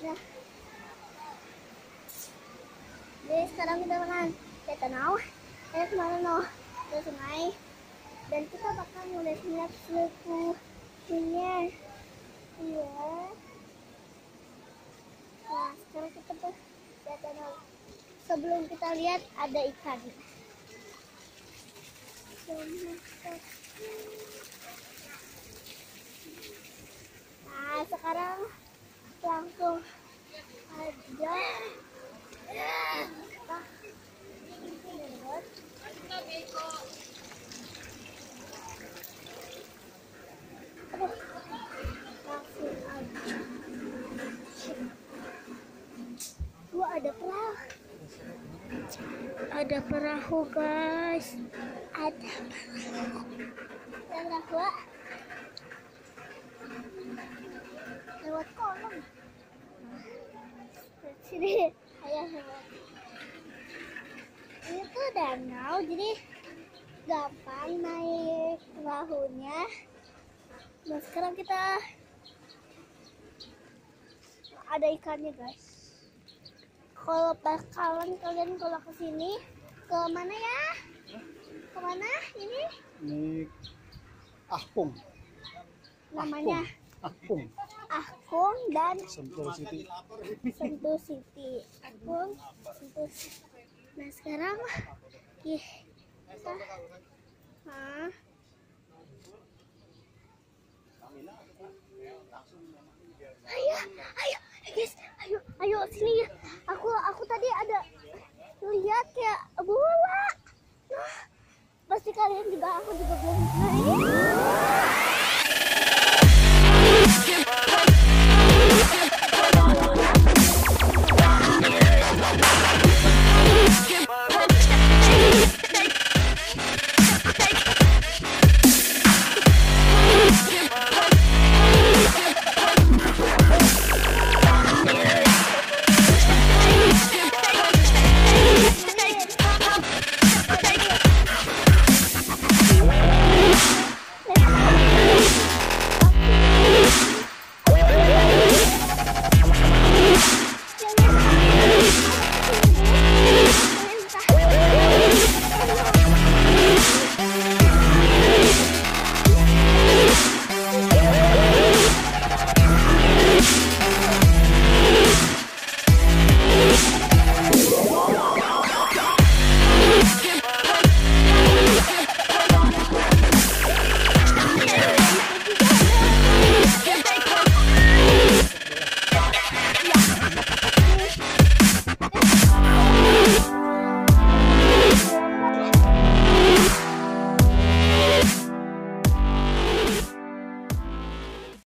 Nah, jadi sekarang kita makan tetanau. Kemana no? Ke sungai. Dan kita bakal ngeliat sukunya. Iya. Nah, sekarang kita ke tetanau. Sebelum kita lihat ada ikan. Nah, sekarang langsung aja langsung aja. Wah, ada perahu guys, ada perahu lewat kolam. Sini ayah lewat. Ini tuh danau, jadi gampang naik perahunya. Nah, sekarang kita ada ikannya guys. Kalau bakalan kalian kalau kesini, ke mana ya? Ke mana ini? Ini Ahpung. Namanya Ahpung. Ahpung dan Sentul City. Sentul City. Ahpung, Sentul City. Nah, sekarang kita ayo guys, ayo sini. Aku tadi ada lihat kayak bola. Nah, pasti kalian juga, aku juga belum pernah.